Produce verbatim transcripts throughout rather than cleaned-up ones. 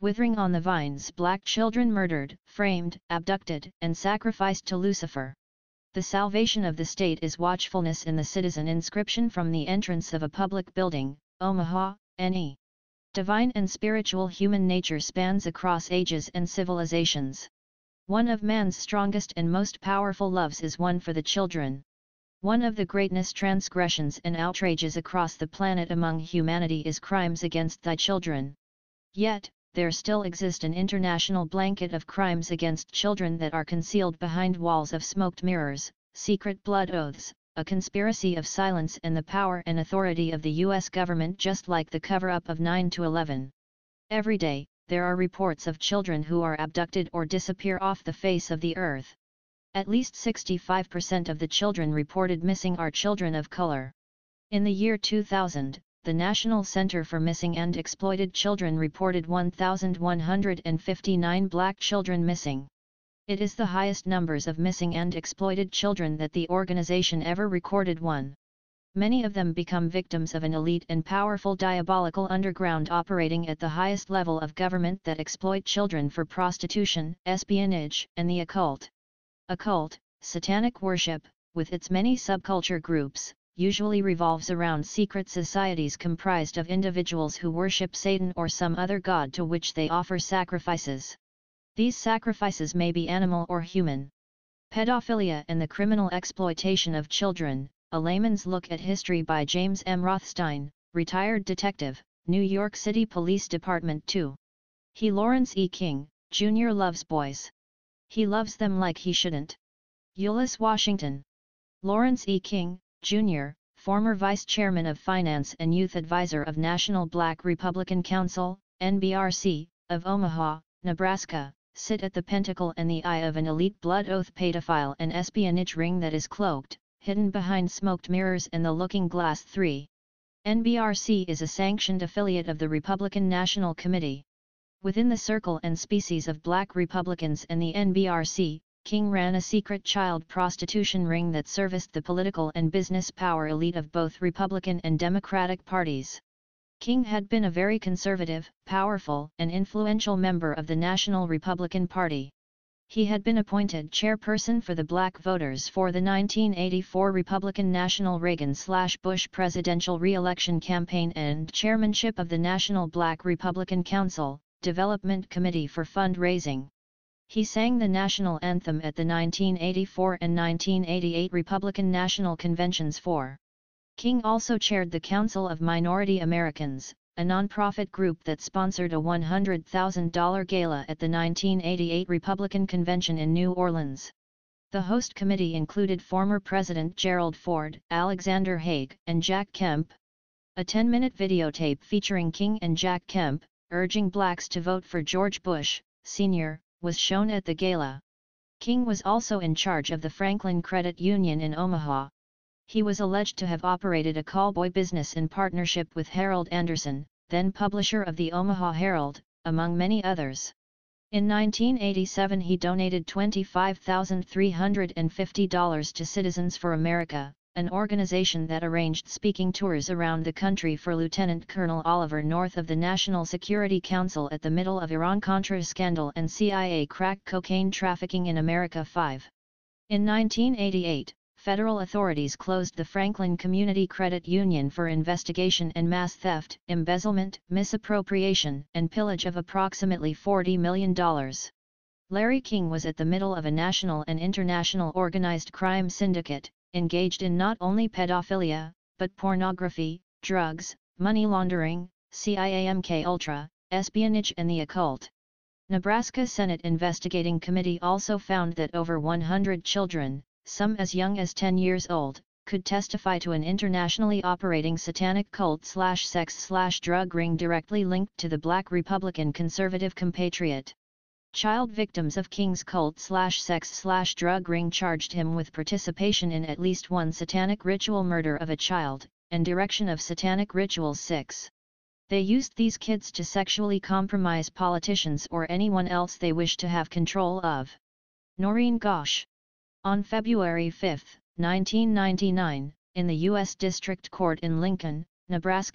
withering on the vines, black children murdered, framed, abducted, and sacrificed to Lucifer. The salvation of the state is watchfulness in the citizen. Inscription from the entrance of a public building, Omaha, N E Divine and spiritual human nature spans across ages and civilizations. One of man's strongest and most powerful loves is one for the children. One of the greatest transgressions and outrages across the planet among humanity is crimes against thy children. Yet, there still exists an international blanket of crimes against children that are concealed behind walls of smoked mirrors, secret blood oaths, a conspiracy of silence, and the power and authority of the U S government, just like the cover-up of nine eleven. Every day, there are reports of children who are abducted or disappear off the face of the earth. At least sixty-five percent of the children reported missing are children of color. In the year two thousand, the National Center for Missing and Exploited Children reported one thousand one hundred fifty-nine black children missing. It is the highest numbers of missing and exploited children that the organization ever recorded. One. Many of them become victims of an elite and powerful diabolical underground operating at the highest level of government that exploit children for prostitution, espionage, and the occult. Occult, satanic worship, with its many subculture groups, usually revolves around secret societies comprised of individuals who worship Satan or some other god to which they offer sacrifices. These sacrifices may be animal or human. Pedophilia and the criminal exploitation of children, a layman's look at history by James M. Rothstein, retired detective, New York City Police Department two. He Lawrence E. King, Junior loves boys. He loves them like he shouldn't. Euless Washington. Lawrence E. King, Junior, former Vice Chairman of Finance and Youth Advisor of National Black Republican Council, N B R C, of Omaha, Nebraska, sit at the pentacle and the eye of an elite blood oath pedophile and espionage ring that is cloaked, hidden behind smoked mirrors and the looking glass. three. N B R C is a sanctioned affiliate of the Republican National Committee. Within the circle and species of black Republicans and the N B R C, King ran a secret child prostitution ring that serviced the political and business power elite of both Republican and Democratic parties. King had been a very conservative, powerful, and influential member of the National Republican Party. He had been appointed chairperson for the black voters for the nineteen eighty-four Republican National Reagan-Bush presidential re-election campaign and chairmanship of the National Black Republican Council, Development Committee for Fundraising. He sang the national anthem at the nineteen eighty-four and nineteen eighty-eight Republican National Conventions for. King also chaired the Council of Minority Americans, a nonprofit group that sponsored a one hundred thousand dollar gala at the nineteen eighty-eight Republican Convention in New Orleans. The host committee included former President Gerald Ford, Alexander Haig, and Jack Kemp. A ten-minute videotape featuring King and Jack Kemp, urging blacks to vote for George Bush, Senior, was shown at the gala. King was also in charge of the Franklin Credit Union in Omaha. He was alleged to have operated a callboy business in partnership with Harold Anderson, then publisher of the Omaha Herald, among many others. In nineteen eighty-seven he donated twenty-five thousand three hundred fifty dollars to Citizens for America, an organization that arranged speaking tours around the country for Lieutenant Colonel Oliver North of the National Security Council at the middle of Iran-Contra scandal and C I A crack cocaine trafficking in America. five. In nineteen eighty-eight, federal authorities closed the Franklin Community Credit Union for investigation and mass theft, embezzlement, misappropriation, and pillage of approximately forty million dollars. Larry King was at the middle of a national and international organized crime syndicate, engaged in not only pedophilia, but pornography, drugs, money laundering, C I A M K Ultra, espionage and the occult. Nebraska Senate Investigating Committee also found that over one hundred children, some as young as ten years old, could testify to an internationally operating satanic cult slash sex slash drug ring directly linked to the black Republican conservative compatriot. Child victims of King's cult slash sex slash drug ring charged him with participation in at least one satanic ritual murder of a child, and direction of satanic rituals. six. They used these kids to sexually compromise politicians or anyone else they wished to have control of. Noreen Gosch. On February fifth, nineteen ninety-nine, in the U S District Court in Lincoln, Nebraska,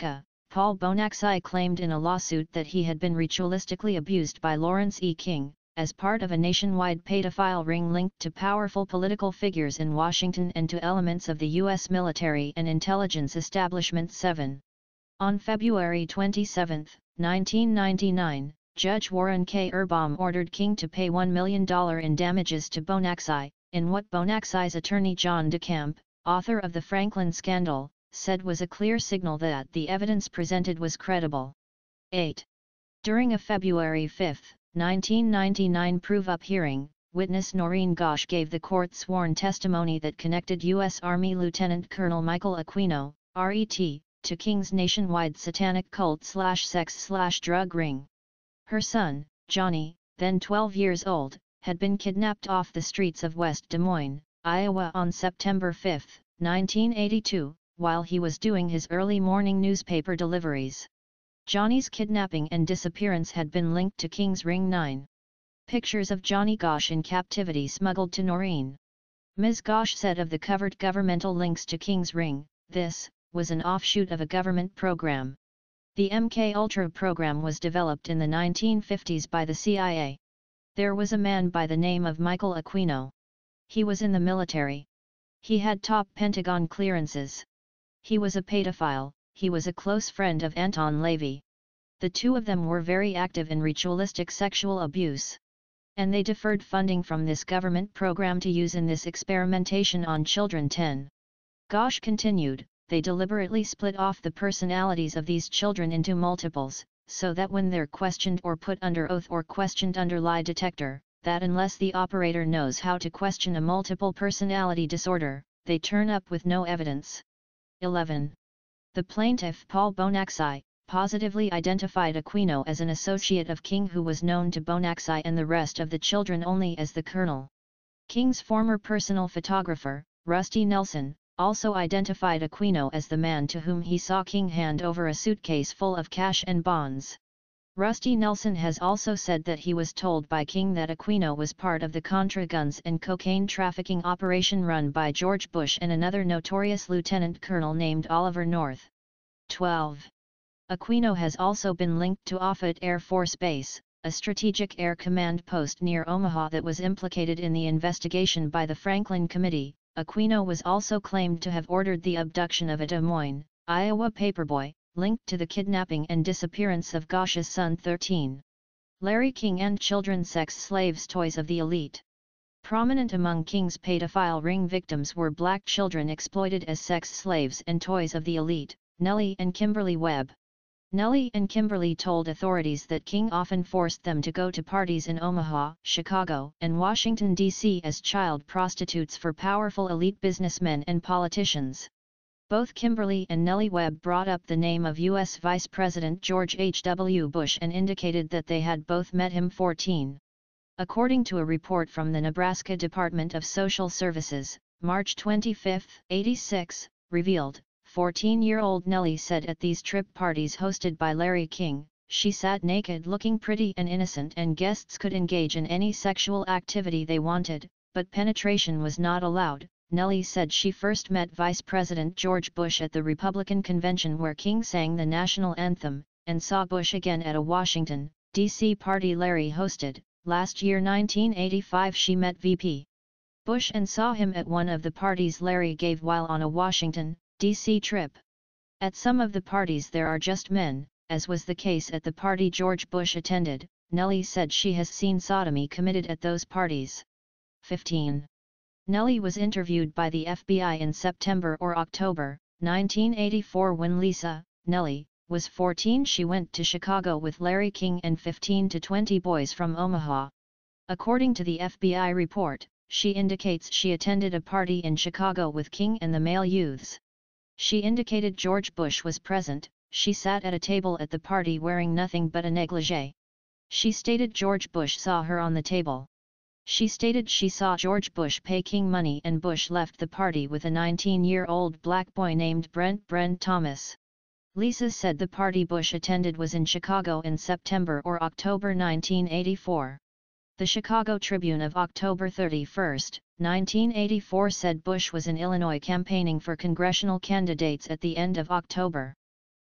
Paul Bonacsai claimed in a lawsuit that he had been ritualistically abused by Lawrence E. King, as part of a nationwide pedophile ring linked to powerful political figures in Washington and to elements of the U S military and intelligence establishment. seven. On February twenty-seventh, nineteen ninety-nine, Judge Warren K. Erbaum ordered King to pay one million dollars in damages to Bonacsai, in what Bonacsai's attorney John DeCamp, author of the Franklin Scandal, said was a clear signal that the evidence presented was credible. eight. During a February fifth, nineteen ninety-nine prove-up hearing, witness Noreen Ghosh gave the court sworn testimony that connected U S Army Lieutenant Colonel Michael Aquino, R E T, to King's nationwide satanic cult-slash-sex-slash-drug ring. Her son, Johnny, then twelve years old, had been kidnapped off the streets of West Des Moines, Iowa on September fifth, nineteen eighty-two, while he was doing his early morning newspaper deliveries. Johnny's kidnapping and disappearance had been linked to King's Ring nine. Pictures of Johnny Ghosh in captivity smuggled to Noreen. Miz Ghosh said of the covered governmental links to King's Ring, this was an offshoot of a government program. The M K Ultra program was developed in the nineteen fifties by the C I A. There was a man by the name of Michael Aquino. He was in the military. He had top Pentagon clearances. He was a pedophile. He was a close friend of Anton LaVey. The two of them were very active in ritualistic sexual abuse. And they deferred funding from this government program to use in this experimentation on children. ten. Ghosh continued, they deliberately split off the personalities of these children into multiples, so that when they're questioned or put under oath or questioned under lie detector, that unless the operator knows how to question a multiple personality disorder, they turn up with no evidence. eleven. The plaintiff Paul Bonacsai positively identified Aquino as an associate of King who was known to Bonacsai and the rest of the children only as the Colonel. King's former personal photographer, Rusty Nelson, also identified Aquino as the man to whom he saw King hand over a suitcase full of cash and bonds. Rusty Nelson has also said that he was told by King that Aquino was part of the Contra guns and cocaine trafficking operation run by George Bush and another notorious lieutenant colonel named Oliver North. twelve. Aquino has also been linked to Offutt Air Force Base, a strategic air command post near Omaha that was implicated in the investigation by the Franklin Committee. Aquino was also claimed to have ordered the abduction of a Des Moines, Iowa paperboy, linked to the kidnapping and disappearance of Ghosh's son. thirteen. Larry King and children sex slaves toys of the elite. Prominent among King's pedophile ring victims were black children exploited as sex slaves and toys of the elite, Nellie and Kimberly Webb. Nellie and Kimberly told authorities that King often forced them to go to parties in Omaha, Chicago, and Washington, D C as child prostitutes for powerful elite businessmen and politicians. Both Kimberly and Nellie Webb brought up the name of U S Vice President George H W Bush and indicated that they had both met him. fourteen. According to a report from the Nebraska Department of Social Services, March twenty-fifth, eighty-six, revealed, fourteen-year-old Nellie said at these trip parties hosted by Larry King, she sat naked looking pretty and innocent and guests could engage in any sexual activity they wanted, but penetration was not allowed. Nellie said she first met Vice President George Bush at the Republican convention where King sang the national anthem, and saw Bush again at a Washington, D C party Larry hosted. Last year nineteen eighty-five she met V P Bush and saw him at one of the parties Larry gave while on a Washington, D C trip. At some of the parties there are just men, as was the case at the party George Bush attended. Nellie said she has seen sodomy committed at those parties. fifteen. Nellie was interviewed by the F B I in September or October, nineteen eighty-four when Lisa, Nellie, was fourteen. She went to Chicago with Larry King and fifteen to twenty boys from Omaha. According to the F B I report, she indicates she attended a party in Chicago with King and the male youths. She indicated George Bush was present. She sat at a table at the party wearing nothing but a negligee. She stated George Bush saw her on the table. She stated she saw George Bush pay King money and Bush left the party with a nineteen-year-old black boy named Brent Brent Thomas. Lisa said the party Bush attended was in Chicago in September or October nineteen eighty-four. The Chicago Tribune of October thirty-first, nineteen eighty-four said Bush was in Illinois campaigning for congressional candidates at the end of October.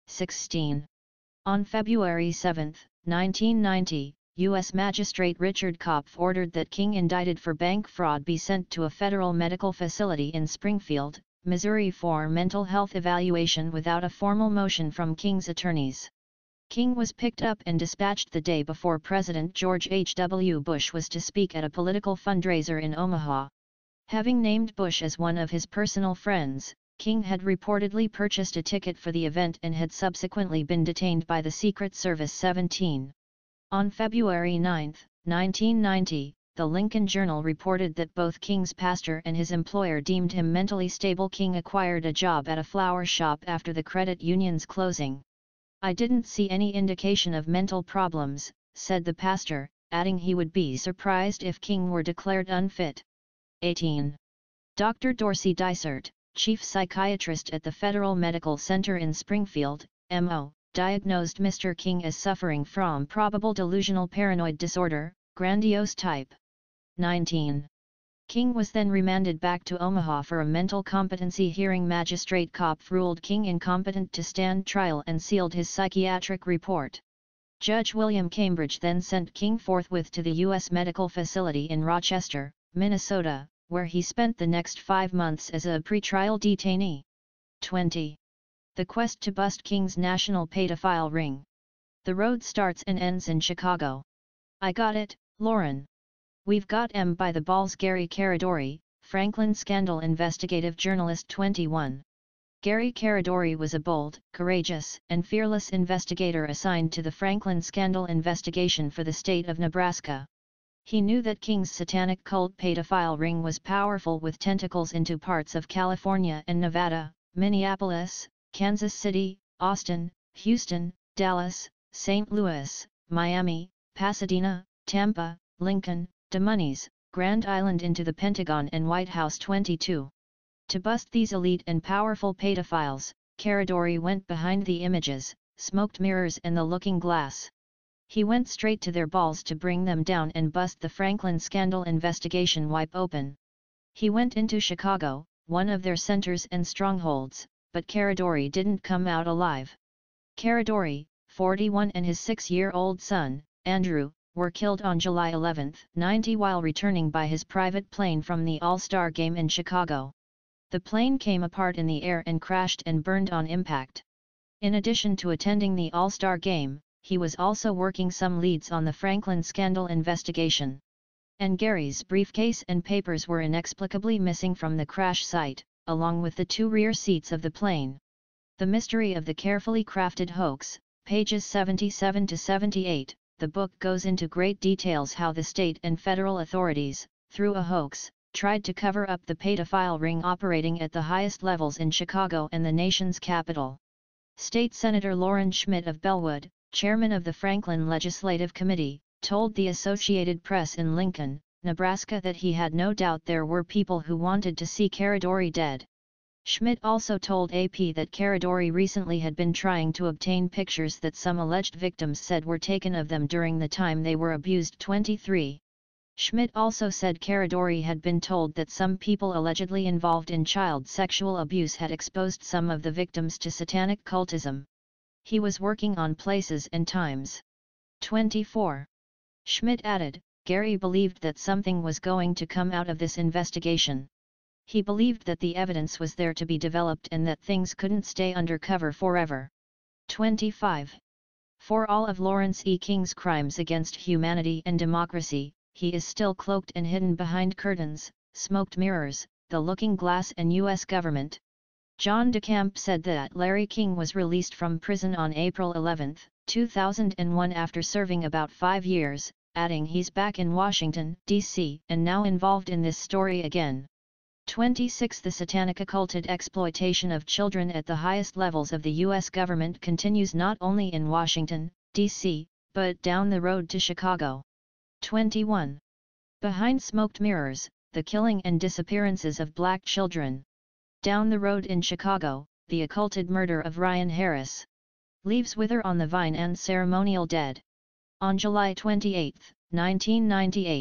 sixteen. On February seventh, nineteen ninety, U S Magistrate Richard Kopf ordered that King indicted for bank fraud be sent to a federal medical facility in Springfield, Missouri for mental health evaluation without a formal motion from King's attorneys. King was picked up and dispatched the day before President George H W Bush was to speak at a political fundraiser in Omaha. Having named Bush as one of his personal friends, King had reportedly purchased a ticket for the event and had subsequently been detained by the Secret Service. seventeen. On February ninth, nineteen ninety, the Lincoln Journal reported that both King's pastor and his employer deemed him mentally stable. King acquired a job at a flower shop after the credit union's closing. "I didn't see any indication of mental problems," said the pastor, adding he would be surprised if King were declared unfit. eighteen. Doctor Dorsey Dysart, chief psychiatrist at the Federal Medical Center in Springfield, M O, diagnosed Mister King as suffering from probable delusional paranoid disorder, grandiose type. nineteen. King was then remanded back to Omaha for a mental competency hearing. Magistrate Kopf ruled King incompetent to stand trial and sealed his psychiatric report. Judge William Cambridge then sent King forthwith to the U S Medical Facility in Rochester, Minnesota, where he spent the next five months as a pretrial detainee. twenty. The quest to bust King's national pedophile ring. The road starts and ends in Chicago. "I got it, Lauren. We've got M by the balls." Gary Caradori, Franklin scandal investigative journalist. twenty-one. Gary Caradori was a bold, courageous, and fearless investigator assigned to the Franklin scandal investigation for the state of Nebraska. He knew that King's satanic cult pedophile ring was powerful, with tentacles into parts of California and Nevada, Minneapolis, Kansas City, Austin, Houston, Dallas, Saint Louis, Miami, Pasadena, Tampa, Lincoln, Des Moines, Grand Island, into the Pentagon and White House. twenty-two. To bust these elite and powerful pedophiles, Caradori went behind the images, smoked mirrors and the looking glass. He went straight to their balls to bring them down and bust the Franklin scandal investigation wide open. He went into Chicago, one of their centers and strongholds, but Caradori didn't come out alive. Caradori, forty-one, and his six-year-old son, Andrew, were killed on July eleventh, ninety while returning by his private plane from the All-Star Game in Chicago. The plane came apart in the air and crashed and burned on impact. In addition to attending the All-Star Game, he was also working some leads on the Franklin scandal investigation. And Gary's briefcase and papers were inexplicably missing from the crash site, along with the two rear seats of the plane. The Mystery of the Carefully Crafted Hoax, pages seventy-seven to seventy-eight, the book goes into great details how the state and federal authorities, through a hoax, tried to cover up the pedophile ring operating at the highest levels in Chicago and the nation's capital. State Senator Loren Schmidt of Bellwood, chairman of the Franklin Legislative Committee, told the Associated Press in Lincoln, Nebraska that he had no doubt there were people who wanted to see Caradori dead. Schmidt also told A P that Caradori recently had been trying to obtain pictures that some alleged victims said were taken of them during the time they were abused. twenty-three. Schmidt also said Caradori had been told that some people allegedly involved in child sexual abuse had exposed some of the victims to satanic cultism. He was working on places and times. twenty-four. Schmidt added, Gary believed that something was going to come out of this investigation. He believed that the evidence was there to be developed and that things couldn't stay undercover forever. twenty-five. For all of Lawrence E. King's crimes against humanity and democracy, he is still cloaked and hidden behind curtains, smoked mirrors, the looking glass and U S government. John DeCamp said that Larry King was released from prison on April eleventh, two thousand one after serving about five years, adding he's back in Washington, D C and now involved in this story again. twenty-six. The satanic occulted exploitation of children at the highest levels of the U S government continues not only in Washington, D C, but down the road to Chicago. twenty-one. Behind smoked mirrors, the killing and disappearances of black children. Down the road in Chicago, the occulted murder of Ryan Harris. Leaves wither on the vine and ceremonial dead. On July twenty-eighth, nineteen ninety-eight,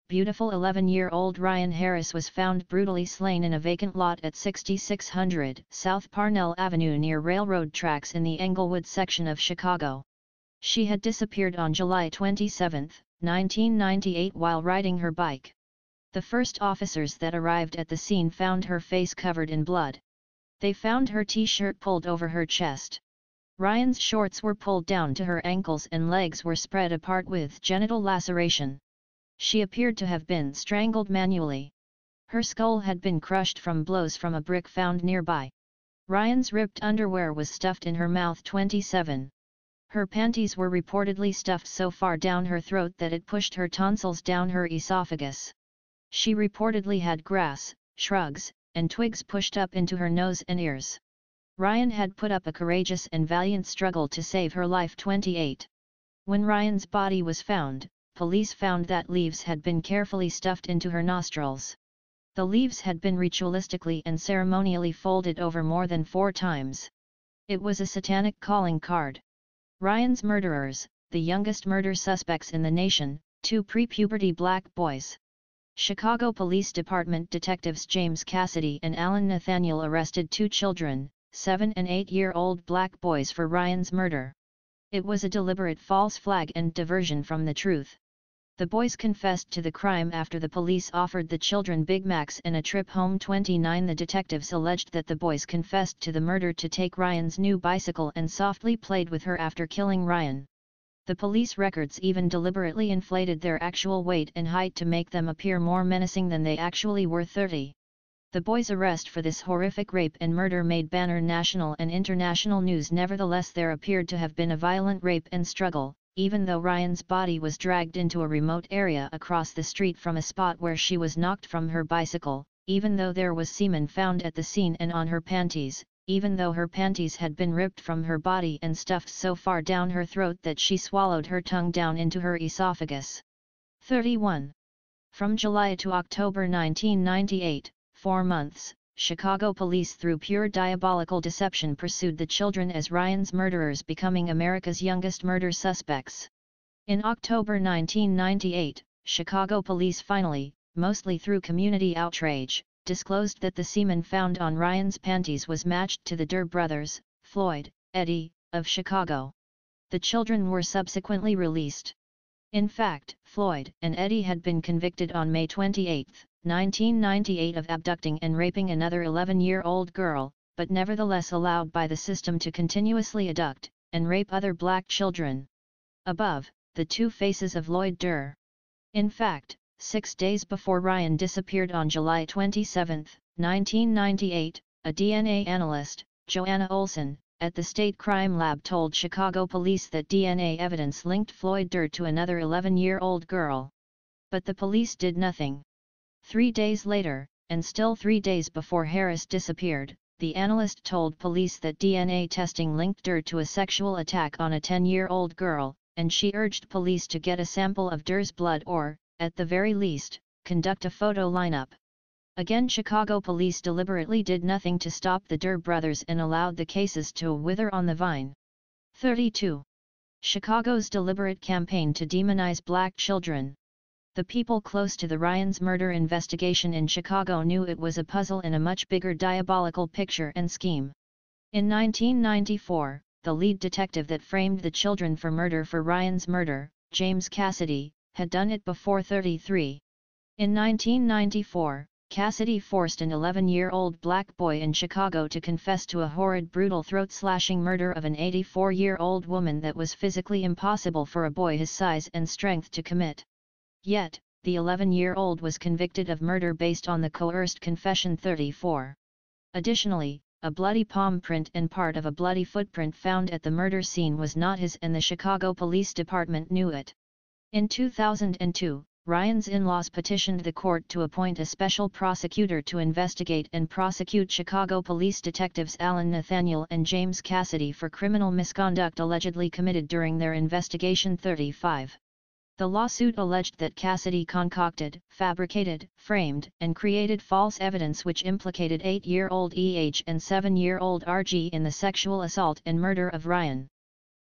beautiful eleven-year-old Ryan Harris was found brutally slain in a vacant lot at sixty-six hundred South Parnell Avenue near railroad tracks in the Englewood section of Chicago. She had disappeared on July twenty-seventh, nineteen ninety-eight while riding her bike. The first officers that arrived at the scene found her face covered in blood. They found her t-shirt pulled over her chest. Ryan's shorts were pulled down to her ankles and legs were spread apart with genital laceration. She appeared to have been strangled manually. Her skull had been crushed from blows from a brick found nearby. Ryan's ripped underwear was stuffed in her mouth. twenty-seven. Her panties were reportedly stuffed so far down her throat that it pushed her tonsils down her esophagus. She reportedly had grass, shrugs, and twigs pushed up into her nose and ears. Ryan had put up a courageous and valiant struggle to save her life. twenty-eight. When Ryan's body was found, police found that leaves had been carefully stuffed into her nostrils. The leaves had been ritualistically and ceremonially folded over more than four times. It was a satanic calling card. Ryan's murderers, the youngest murder suspects in the nation, two pre-puberty black boys. Chicago Police Department detectives James Cassidy and Alan Nathaniel arrested two children, seven and eight-year-old black boys for Ryan's murder. It was a deliberate false flag and diversion from the truth. The boys confessed to the crime after the police offered the children Big Macs and a trip home. twenty-nine. The detectives alleged that the boys confessed to the murder to take Ryan's new bicycle and softly played with her after killing Ryan. The police records even deliberately inflated their actual weight and height to make them appear more menacing than they actually were. thirty. The boys' arrest for this horrific rape and murder made banner national and international news. Nevertheless, there appeared to have been a violent rape and struggle, even though Ryan's body was dragged into a remote area across the street from a spot where she was knocked from her bicycle, even though there was semen found at the scene and on her panties, even though her panties had been ripped from her body and stuffed so far down her throat that she swallowed her tongue down into her esophagus. thirty-one. From July to October nineteen ninety-eight, four months, Chicago police through pure diabolical deception pursued the children as Ryan's murderers, becoming America's youngest murder suspects. In October nineteen ninety-eight, Chicago police finally, mostly through community outrage, disclosed that the semen found on Ryan's panties was matched to the Durr brothers, Floyd, Eddie, of Chicago. The children were subsequently released. In fact, Floyd and Eddie had been convicted on May twenty-eighth, nineteen ninety-eight of abducting and raping another eleven-year-old girl, but nevertheless allowed by the system to continuously abduct and rape other black children. Above, the two faces of Lloyd Durr. In fact, six days before Ryan disappeared on July twenty-seventh, nineteen ninety-eight, a D N A analyst, Joanna Olson, at the State Crime Lab told Chicago police that D N A evidence linked Floyd Durr to another eleven-year-old girl. But the police did nothing. Three days later, and still three days before Harris disappeared, the analyst told police that D N A testing linked Durr to a sexual attack on a ten-year-old girl, and she urged police to get a sample of Durr's blood or, at the very least, conduct a photo lineup. Again, Chicago police deliberately did nothing to stop the Durr brothers and allowed the cases to wither on the vine. thirty-two. Chicago's deliberate campaign to demonize black children. The people close to the Ryan's murder investigation in Chicago knew it was a puzzle in a much bigger diabolical picture and scheme. In nineteen ninety-four, the lead detective that framed the children for murder for Ryan's murder, James Cassidy, had done it before. thirty-three. In nineteen ninety-four, Cassidy forced an eleven-year-old black boy in Chicago to confess to a horrid, brutal throat-slashing murder of an eighty-four-year-old woman that was physically impossible for a boy his size and strength to commit. Yet, the eleven-year-old was convicted of murder based on the coerced confession. thirty-four. Additionally, a bloody palm print and part of a bloody footprint found at the murder scene was not his, and the Chicago Police Department knew it. In two thousand two, Ryan's in-laws petitioned the court to appoint a special prosecutor to investigate and prosecute Chicago police detectives Alan Nathaniel and James Cassidy for criminal misconduct allegedly committed during their investigation. thirty-five. The lawsuit alleged that Cassidy concocted, fabricated, framed, and created false evidence which implicated eight-year-old E H and seven-year-old R G in the sexual assault and murder of Ryan.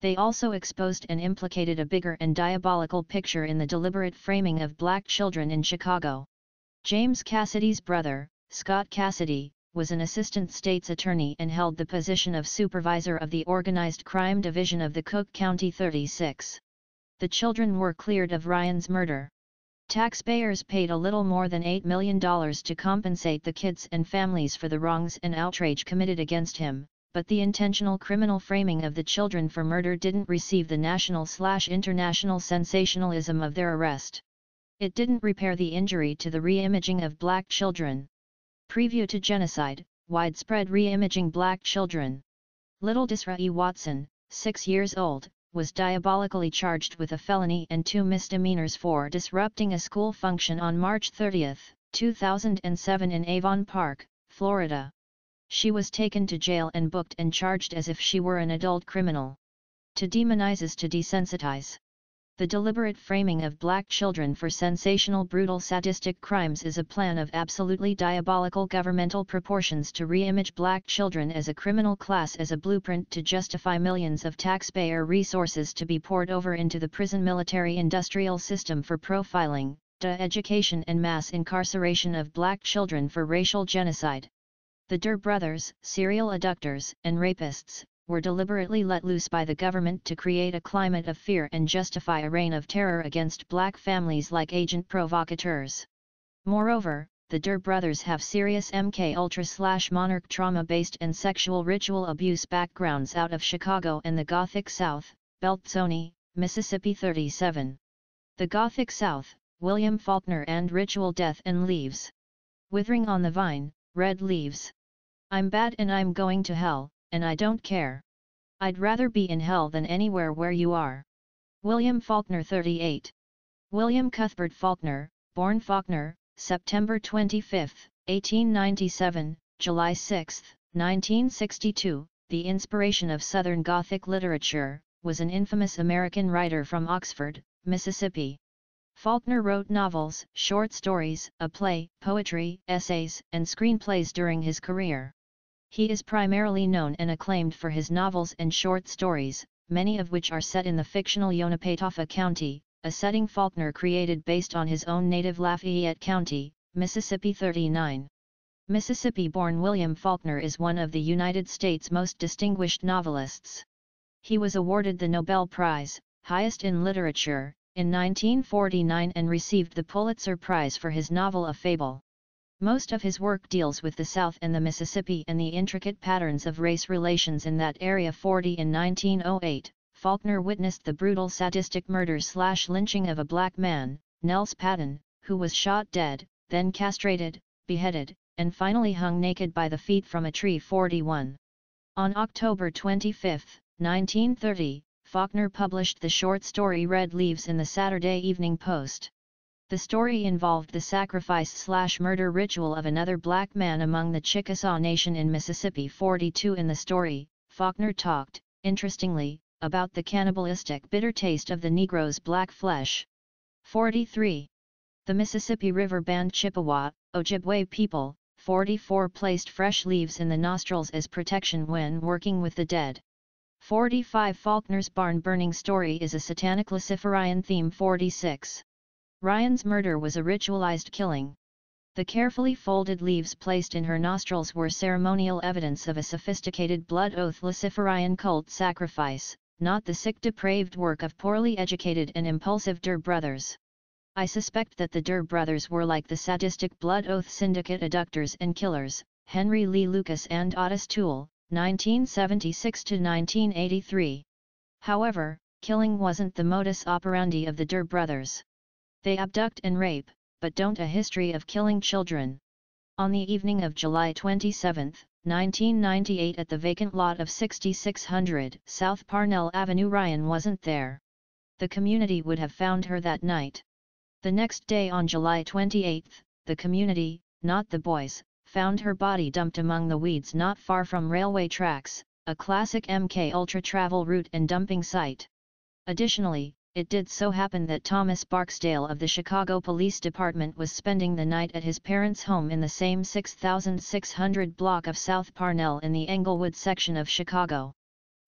They also exposed and implicated a bigger and diabolical picture in the deliberate framing of black children in Chicago. James Cassidy's brother, Scott Cassidy, was an assistant state's attorney and held the position of supervisor of the organized crime division of the Cook County thirty-six. The children were cleared of Ryan's murder. Taxpayers paid a little more than eight million dollars to compensate the kids and families for the wrongs and outrage committed against him, but the intentional criminal framing of the children for murder didn't receive the national-slash-international sensationalism of their arrest. It didn't repair the injury to the re-imaging of black children. Preview to genocide, widespread re-imaging black children. Little Disraeli Watson, six years old, was diabolically charged with a felony and two misdemeanors for disrupting a school function on March thirtieth, two thousand seven in Avon Park, Florida. She was taken to jail and booked and charged as if she were an adult criminal. To demonize is to desensitize. The deliberate framing of black children for sensational, brutal, sadistic crimes is a plan of absolutely diabolical governmental proportions to re-image black children as a criminal class as a blueprint to justify millions of taxpayer resources to be poured over into the prison military-industrial system for profiling, de-education and mass incarceration of black children for racial genocide. The Durr brothers, serial abductors and rapists, were deliberately let loose by the government to create a climate of fear and justify a reign of terror against black families like agent provocateurs. Moreover, the Durr brothers have serious M K Ultra slash monarch trauma-based and sexual ritual abuse backgrounds out of Chicago and the Gothic South, Belzoni, Mississippi thirty-seven. The Gothic South, William Faulkner and Ritual Death and Leaves. Withering on the vine, red leaves. I'm bad and I'm going to hell, and I don't care. I'd rather be in hell than anywhere where you are. William Faulkner thirty-eight. William Cuthbert Faulkner, born Faulkner, September twenty-fifth, eighteen ninety-seven, July sixth, nineteen sixty-two, the inspiration of Southern Gothic literature, was an infamous American writer from Oxford, Mississippi. Faulkner wrote novels, short stories, a play, poetry, essays, and screenplays during his career. He is primarily known and acclaimed for his novels and short stories, many of which are set in the fictional Yonapatawpha County, a setting Faulkner created based on his own native Lafayette County, Mississippi thirty-nine. Mississippi-born William Faulkner is one of the United States' most distinguished novelists. He was awarded the Nobel Prize, highest in literature, in nineteen forty-nine and received the Pulitzer Prize for his novel A Fable. Most of his work deals with the South and the Mississippi and the intricate patterns of race relations in that area. forty In nineteen oh eight, Faulkner witnessed the brutal sadistic murder-slash-lynching of a black man, Nels Patton, who was shot dead, then castrated, beheaded, and finally hung naked by the feet from a tree. forty-one. On October twenty-fifth, nineteen thirty, Faulkner published the short story Red Leaves in the Saturday Evening Post. The story involved the sacrifice-slash-murder ritual of another black man among the Chickasaw Nation in Mississippi. forty-two In the story, Faulkner talked, interestingly, about the cannibalistic bitter taste of the Negro's black flesh. forty-three. The Mississippi River Band Chippewa, Ojibwe people, forty-four placed fresh leaves in the nostrils as protection when working with the dead. forty-five Faulkner's barn-burning story is a satanic Luciferian theme. forty-six. Ryan's murder was a ritualized killing. The carefully folded leaves placed in her nostrils were ceremonial evidence of a sophisticated blood oath Luciferian cult sacrifice, not the sick depraved work of poorly educated and impulsive Durr brothers. I suspect that the Durr brothers were like the sadistic blood oath syndicate abductors and killers, Henry Lee Lucas and Otis Toole, nineteen seventy-six to nineteen eighty-three. However, killing wasn't the modus operandi of the Durr brothers. They abduct and rape, but don't a history of killing children. On the evening of July twenty-seventh, nineteen ninety-eight at the vacant lot of sixty-six hundred South Parnell Avenue, Ryan wasn't there. The community would have found her that night. The next day on July twenty-eighth, the community, not the boys, found her body dumped among the weeds not far from railway tracks, a classic M K Ultra travel route and dumping site. Additionally, it did so happen that Thomas Barksdale of the Chicago Police Department was spending the night at his parents' home in the same six thousand six hundred block of South Parnell in the Englewood section of Chicago.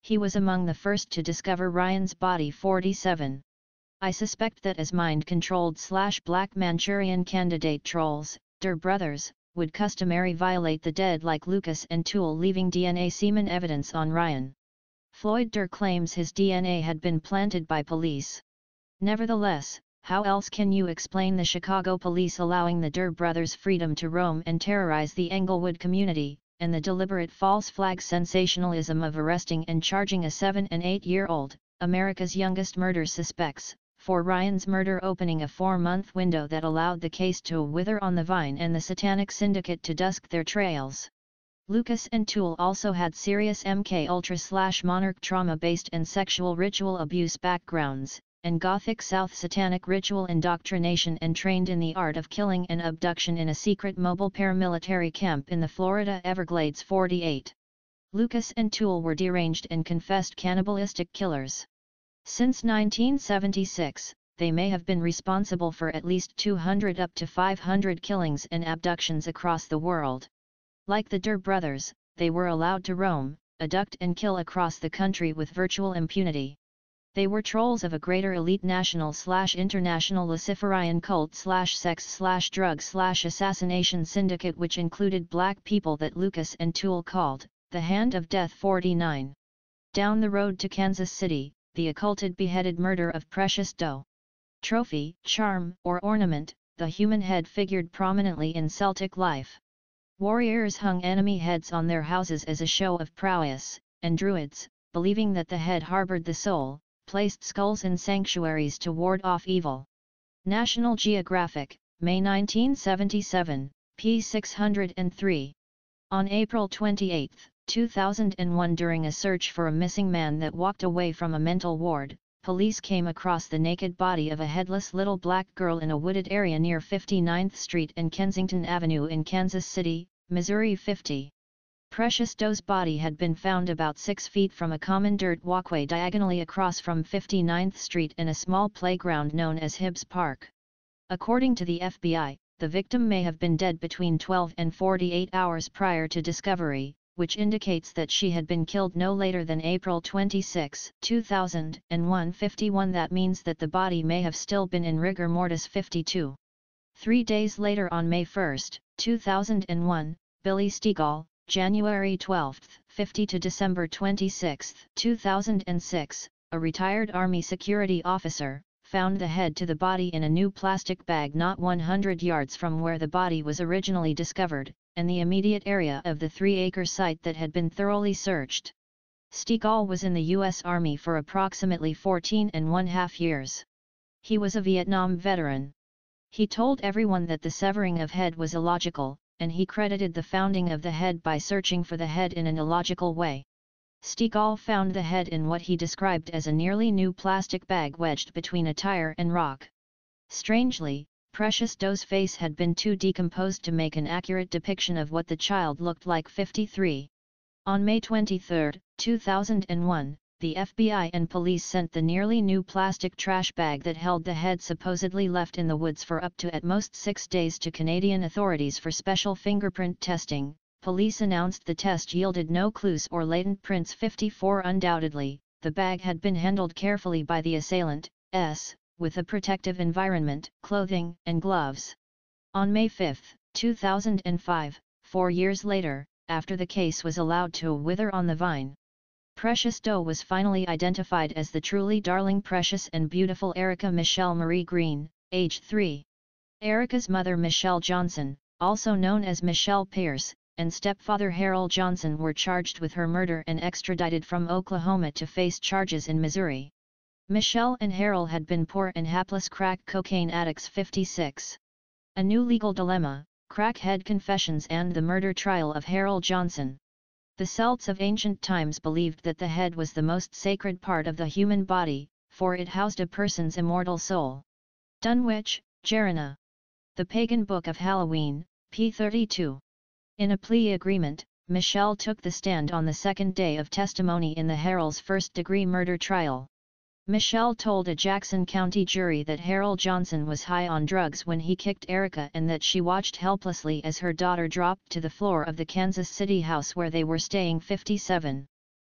He was among the first to discover Ryan's body. forty-seven. I suspect that as mind-controlled slash Black Manchurian candidate trolls, Der brothers, would customary violate the dead like Lucas and Toole, leaving D N A semen evidence on Ryan. Floyd Der claims his D N A had been planted by police. Nevertheless, how else can you explain the Chicago police allowing the Der brothers freedom to roam and terrorize the Englewood community, and the deliberate false flag sensationalism of arresting and charging a seven and eight-year-old, America's youngest murder suspects, for Ryan's murder, opening a four-month window that allowed the case to wither on the vine and the satanic syndicate to dusk their trails. Lucas and Toole also had serious M K Ultra slash monarch trauma-based and sexual ritual abuse backgrounds, and Gothic South satanic ritual indoctrination, and trained in the art of killing and abduction in a secret mobile paramilitary camp in the Florida Everglades. forty-eight. Lucas and Toole were deranged and confessed cannibalistic killers. Since nineteen seventy-six, they may have been responsible for at least two hundred up to five hundred killings and abductions across the world. Like the Der brothers, they were allowed to roam, abduct and kill across the country with virtual impunity. They were trolls of a greater elite national slash international Luciferian cult slash sex slash drug slash assassination syndicate, which included black people that Lucas and Toole called the Hand of Death. forty-nine. Down the road to Kansas City, the occulted beheaded murder of Precious Doe. Trophy, charm, or ornament, the human head figured prominently in Celtic life. Warriors hung enemy heads on their houses as a show of prowess, and druids, believing that the head harbored the soul, placed skulls in sanctuaries to ward off evil. National Geographic, May nineteen seventy-seven, p. six hundred three. On April twenty-eighth, two thousand one, during a search for a missing man that walked away from a mental ward, police came across the naked body of a headless little black girl in a wooded area near fifty-ninth Street and Kensington Avenue in Kansas City, Missouri. fifty. Precious Doe's body had been found about six feet from a common dirt walkway diagonally across from fifty-ninth Street and a small playground known as Hibbs Park. According to the F B I, the victim may have been dead between twelve and forty-eight hours prior to discovery, which indicates that she had been killed no later than April twenty-sixth, two thousand one. fifty-one. That means that the body may have still been in rigor mortis. fifty-two. Three days later, on May first, two thousand one, Billy Stegall, January twelfth, fifty to December twenty-sixth, two thousand six, a retired Army security officer, found the head to the body in a new plastic bag not one hundred yards from where the body was originally discovered, and the immediate area of the three-acre site that had been thoroughly searched. Stegall was in the U S Army for approximately fourteen and one half years. He was a Vietnam veteran. He told everyone that the severing of head was illogical, and he credited the founding of the head by searching for the head in an illogical way. Stegall found the head in what he described as a nearly new plastic bag wedged between a tire and rock. Strangely, Precious Doe's face had been too decomposed to make an accurate depiction of what the child looked like. fifty-three. On May twenty-third, two thousand one, the F B I and police sent the nearly new plastic trash bag that held the head supposedly left in the woods for up to at most six days to Canadian authorities for special fingerprint testing. Police announced the test yielded no clues or latent prints. fifty-four. Undoubtedly, the bag had been handled carefully by the assailant, S, with a protective environment, clothing, and gloves. On May fifth, two thousand five, four years later, after the case was allowed to wither on the vine, Precious Doe was finally identified as the truly darling, precious and beautiful Erica Michelle Marie Green, age three. Erica's mother, Michelle Johnson, also known as Michelle Pierce, and stepfather Harold Johnson were charged with her murder and extradited from Oklahoma to face charges in Missouri. Michelle and Harold had been poor and hapless crack cocaine addicts. fifty-six. A new legal dilemma, crackhead confessions and the murder trial of Harold Johnson. The Celts of ancient times believed that the head was the most sacred part of the human body, for it housed a person's immortal soul. Dunwich, Jerina. The Pagan Book of Halloween, p. thirty-two. In a plea agreement, Michelle took the stand on the second day of testimony in the Harold's first-degree murder trial. Michelle told a Jackson County jury that Harold Johnson was high on drugs when he kicked Erica and that she watched helplessly as her daughter dropped to the floor of the Kansas City house where they were staying. fifty-seven.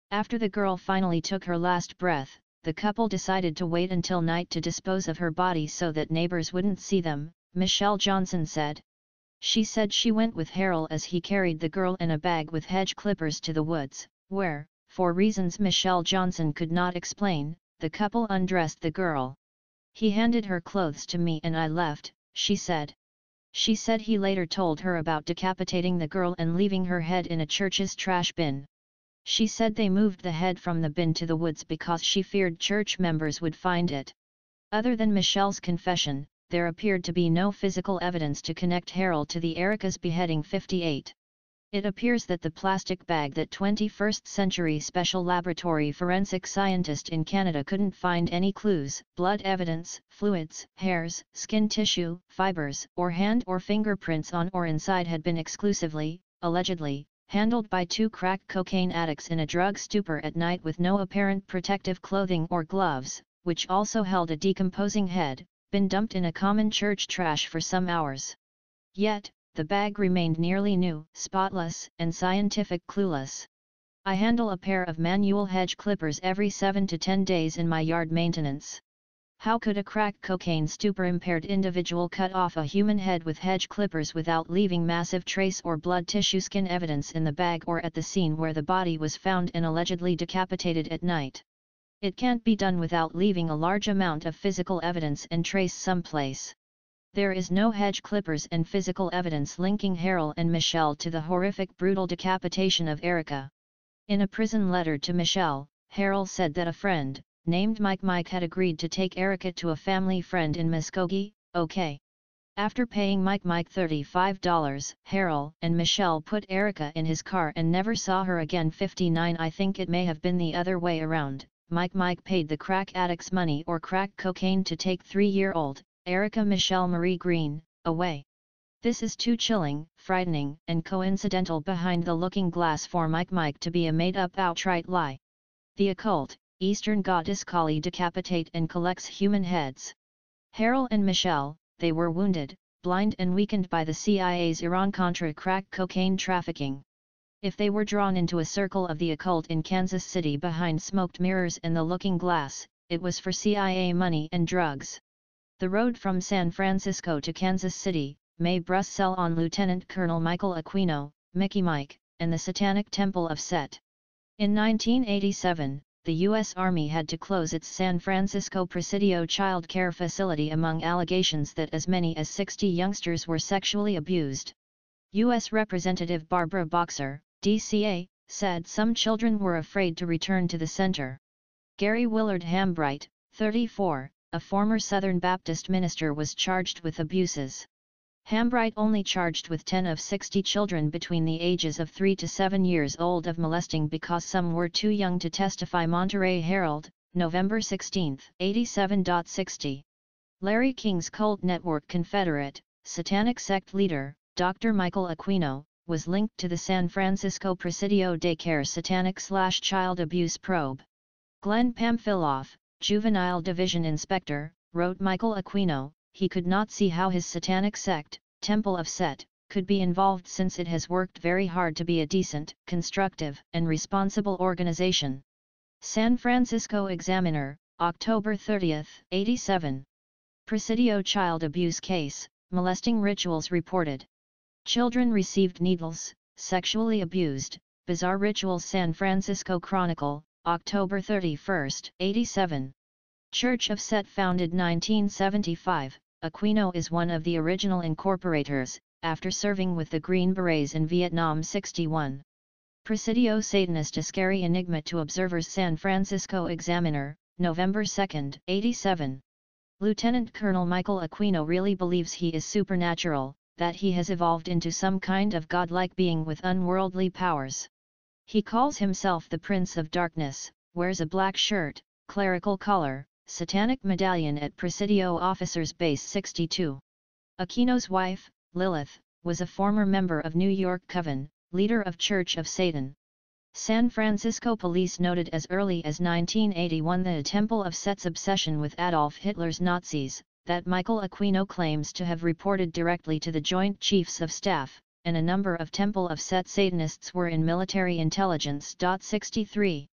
After the girl finally took her last breath, the couple decided to wait until night to dispose of her body so that neighbors wouldn't see them, Michelle Johnson said. She said she went with Harold as he carried the girl in a bag with hedge clippers to the woods, where, for reasons Michelle Johnson could not explain, the couple undressed the girl. He handed her clothes to me and I left, she said. She said he later told her about decapitating the girl and leaving her head in a church's trash bin. She said they moved the head from the bin to the woods because she feared church members would find it. Other than Michelle's confession, there appeared to be no physical evidence to connect Harold to the Erica's beheading fifty-eight. It appears that the plastic bag that twenty-first century special laboratory forensic scientist in Canada couldn't find any clues, blood evidence, fluids, hairs, skin tissue, fibers, or hand or fingerprints on or inside had been exclusively, allegedly, handled by two crack cocaine addicts in a drug stupor at night with no apparent protective clothing or gloves, which also held a decomposing head, been dumped in a common church trash for some hours. Yet, the bag remained nearly new, spotless, and scientific clueless. I handle a pair of manual hedge clippers every seven to ten days in my yard maintenance. How could a crack cocaine stupor-impaired individual cut off a human head with hedge clippers without leaving massive trace or blood tissue skin evidence in the bag or at the scene where the body was found and allegedly decapitated at night? It can't be done without leaving a large amount of physical evidence and trace someplace. There is no hedge clippers and physical evidence linking Harold and Michelle to the horrific brutal decapitation of Erica. In a prison letter to Michelle, Harold said that a friend, named Mike Mike had agreed to take Erica to a family friend in Muskogee, OK. After paying Mike Mike thirty-five dollars, Harold and Michelle put Erica in his car and never saw her again. fifty-nine I think it may have been the other way around. Mike Mike paid the crack addicts money or crack cocaine to take three-year-old, Erica Michelle Marie Green, away. This is too chilling, frightening, and coincidental behind the looking glass for Mike Mike to be a made-up outright lie. The occult, Eastern goddess Kali decapitate and collects human heads. Harold and Michelle, they were wounded, blind and weakened by the C I A's Iran-Contra crack cocaine trafficking. If they were drawn into a circle of the occult in Kansas City behind smoked mirrors and the looking glass, it was for C I A money and drugs. The road from San Francisco to Kansas City, May Brussels on Lieutenant Colonel Michael Aquino, Mickey Mike, and the Satanic Temple of Set. In nineteen eighty-seven, the U S Army had to close its San Francisco Presidio child care facility among allegations that as many as sixty youngsters were sexually abused. U S Representative Barbara Boxer, D C A, said some children were afraid to return to the center. Gary Willard Hambright, thirty-four, a former Southern Baptist minister, was charged with abuses. Hambright only charged with ten of sixty children between the ages of three to seven years old of molesting because some were too young to testify. Monterey Herald, November sixteenth, eighty-seven sixty. Larry King's cult network Confederate, satanic sect leader, Doctor Michael Aquino, was linked to the San Francisco Presidio Daycare satanic-slash-child abuse probe. Glenn Pamfiloff, Juvenile Division Inspector, wrote Michael Aquino, he could not see how his satanic sect, Temple of Set, could be involved since it has worked very hard to be a decent, constructive, and responsible organization. San Francisco Examiner, October thirtieth, eighty-seven. Presidio child abuse case, molesting rituals reported. Children received needles, sexually abused, bizarre rituals. San Francisco Chronicle, October thirty-first, eighty-seven. Church of Set founded nineteen seventy-five, Aquino is one of the original incorporators, after serving with the Green Berets in Vietnam. sixty-one. Presidio Satanist, a scary enigma to observers. San Francisco Examiner, November second, eighty-seven. Lieutenant Colonel Michael Aquino really believes he is supernatural, that he has evolved into some kind of godlike being with unworldly powers. He calls himself the Prince of Darkness, wears a black shirt, clerical collar, satanic medallion at Presidio Officers Base sixty-two. Aquino's wife, Lilith, was a former member of New York Coven, leader of Church of Satan. San Francisco police noted as early as nineteen eighty-one the Temple of Set's obsession with Adolf Hitler's Nazis, that Michael Aquino claims to have reported directly to the Joint Chiefs of Staff, and a number of Temple of Set Satanists were in military intelligence. sixty-three.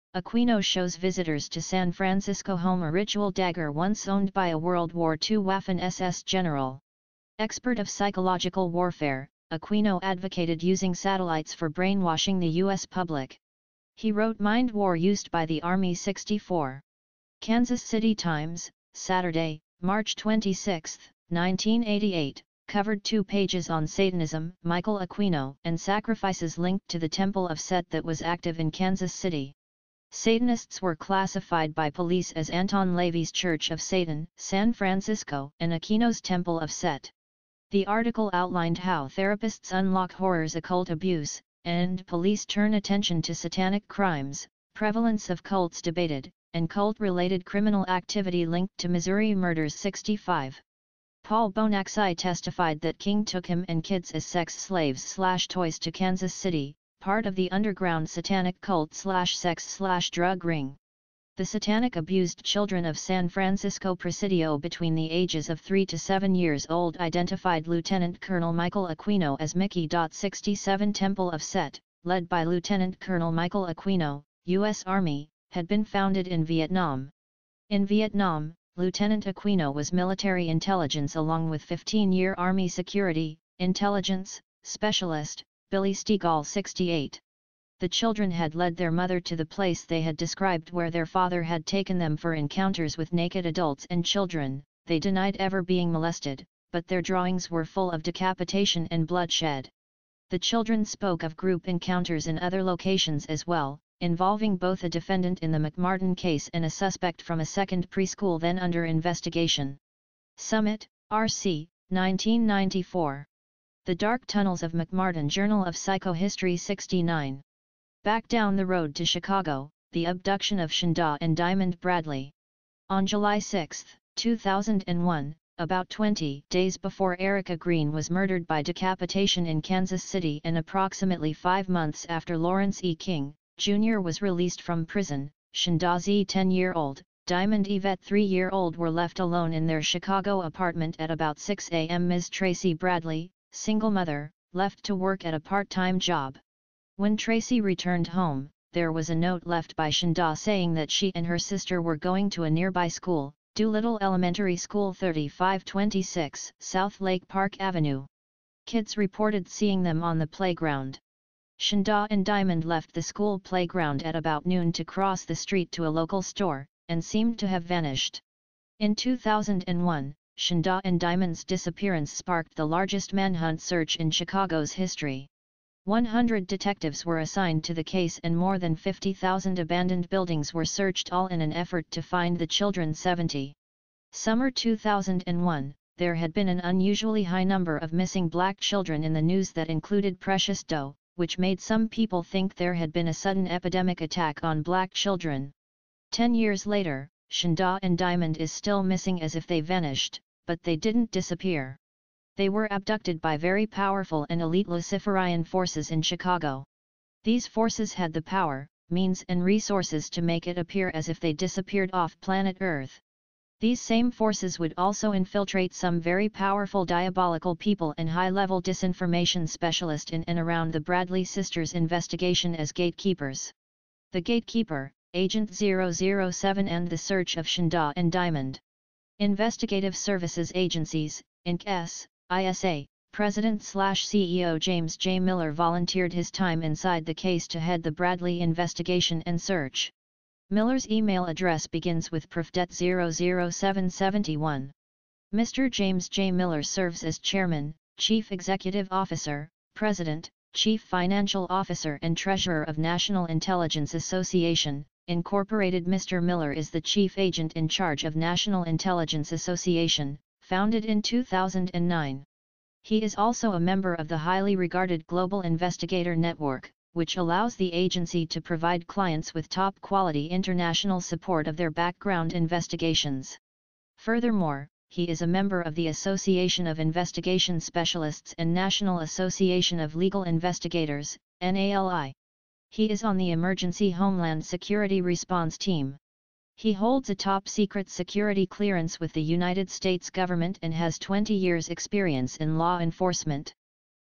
Aquino shows visitors to San Francisco home a ritual dagger once owned by a World War Two Waffen S S general. Expert of psychological warfare, Aquino advocated using satellites for brainwashing the U S public. He wrote Mind War used by the Army sixty-four. Kansas City Times, Saturday, March twenty-sixth, nineteen eighty-eight, covered two pages on Satanism, Michael Aquino, and sacrifices linked to the Temple of Set that was active in Kansas City. Satanists were classified by police as Anton LaVey's Church of Satan, San Francisco, and Aquino's Temple of Set. The article outlined how therapists unlock horrors, occult abuse, and police turn attention to satanic crimes, prevalence of cults debated, and cult-related criminal activity linked to Missouri murders sixty-five. Paul Bonaxi testified that King took him and kids as sex slaves slash toys to Kansas City, part of the underground satanic cult slash sex slash drug ring. The satanic abused children of San Francisco Presidio between the ages of three to seven years old identified Lieutenant Colonel Michael Aquino as Mickey. sixty-seven Temple of Set, led by Lieutenant Colonel Michael Aquino, U S Army, had been founded in Vietnam. In Vietnam, Lieutenant Aquino was military intelligence along with fifteen-year Army security, intelligence, specialist, Billy Stegall sixty-eight. The children had led their mother to the place they had described where their father had taken them for encounters with naked adults and children. They denied ever being molested, but their drawings were full of decapitation and bloodshed. The children spoke of group encounters in other locations as well, involving both a defendant in the McMartin case and a suspect from a second preschool then under investigation. Summit, R C, nineteen ninety-four. The Dark Tunnels of McMartin, Journal of Psychohistory sixty-nine. Back down the road to Chicago, the abduction of Shanda and Diamond Bradley. On July sixth, two thousand one, about twenty days before Erica Green was murdered by decapitation in Kansas City and approximately five months after Lawrence E. King, Junior was released from prison, Shanda's ten-year-old, Diamond Yvette three-year-old were left alone in their Chicago apartment at about six a m Miz Tracy Bradley, single mother, left to work at a part-time job. When Tracy returned home, there was a note left by Shanda saying that she and her sister were going to a nearby school, Doolittle Elementary School thirty-five twenty-six South Lake Park Avenue. Kids reported seeing them on the playground. Shanda and Diamond left the school playground at about noon to cross the street to a local store, and seemed to have vanished. In two thousand one, Shanda and Diamond's disappearance sparked the largest manhunt search in Chicago's history. one hundred detectives were assigned to the case and more than fifty thousand abandoned buildings were searched, all in an effort to find the children. seventy. Summer two thousand one, there had been an unusually high number of missing black children in the news that included precious doe, which made some people think there had been a sudden epidemic attack on black children. Ten years later, Shanda and Diamond is still missing as if they vanished, but they didn't disappear. They were abducted by very powerful and elite Luciferian forces in Chicago. These forces had the power, means and resources to make it appear as if they disappeared off planet Earth. These same forces would also infiltrate some very powerful diabolical people and high-level disinformation specialists in and around the Bradley sisters' investigation as gatekeepers. The Gatekeeper, Agent zero zero seven and the Search of Shanda and Diamond. Investigative Services Agencies, Incorporated, I S A, President-slash-C E O James J. Miller volunteered his time inside the case to head the Bradley investigation and search. Miller's email address begins with profdet zero zero seven seventy-one. Mister James J. Miller serves as Chairman, Chief Executive Officer, President, Chief Financial Officer and Treasurer of National Intelligence Association, Incorporated. Mister Miller is the Chief Agent in charge of National Intelligence Association, founded in two thousand nine. He is also a member of the highly regarded Global Investigator Network, which allows the agency to provide clients with top-quality international support of their background investigations. Furthermore, he is a member of the Association of Investigation Specialists and National Association of Legal Investigators, N A L I. He is on the Emergency Homeland Security Response Team. He holds a top-secret security clearance with the United States government and has twenty years experience in law enforcement.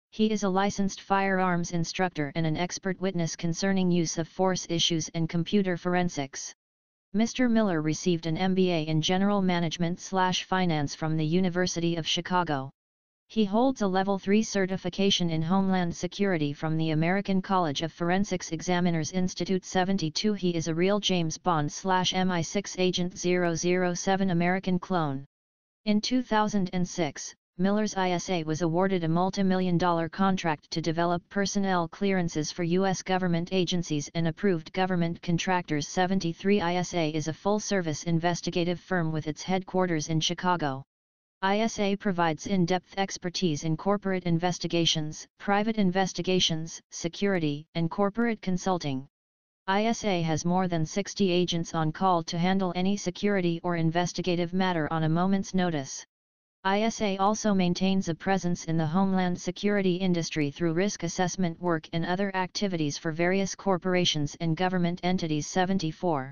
He is a licensed firearms instructor and an expert witness concerning use of force issues and computer forensics. Mister Miller received an M B A in General Management/Finance from the University of Chicago. He holds a Level three certification in Homeland Security from the American College of Forensics Examiners Institute seventy-two. He is a real James Bond/M I six Agent zero zero seven American clone. In two thousand six, Miller's I S A was awarded a multi-million dollar contract to develop personnel clearances for U S government agencies and approved government contractors. seventy-three I S A is a full-service investigative firm with its headquarters in Chicago. I S A provides in-depth expertise in corporate investigations, private investigations, security, and corporate consulting. I S A has more than sixty agents on call to handle any security or investigative matter on a moment's notice. I S A also maintains a presence in the homeland security industry through risk assessment work and other activities for various corporations and government entities. seventy-four.